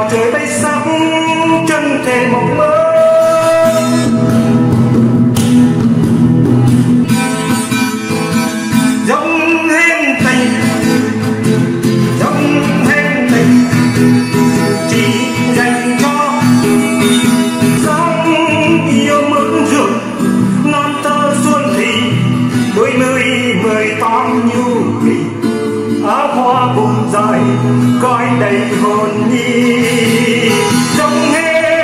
đò trời bay sắc chân thề mộng mơ. Dòng hen tình, dòng hen tình chỉ dành cho dòng yêu mướn rượu non tơ xuân thì đôi mươi 18 nhu kỳ áo hoa cùng dài coi đầy hồn nhi. Dòng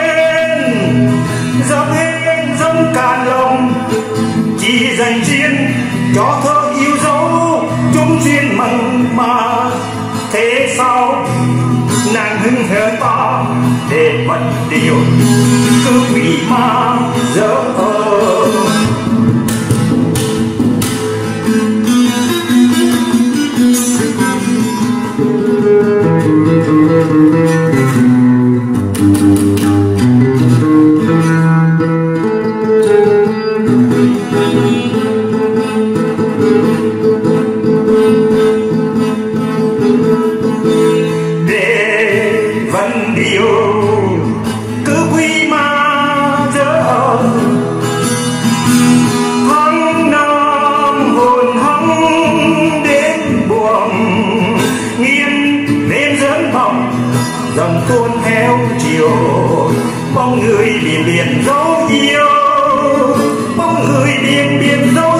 hen dòng cạn lòng chỉ dành riêng cho thơ yêu dấu chúng duyên mặn mà. Thế sao nàng hưng hờ ta để vẫn điều cứ vì ma dở dòng tuôn theo chiều. Bóng người biển biển dấu yêu, bóng người biển biển dấu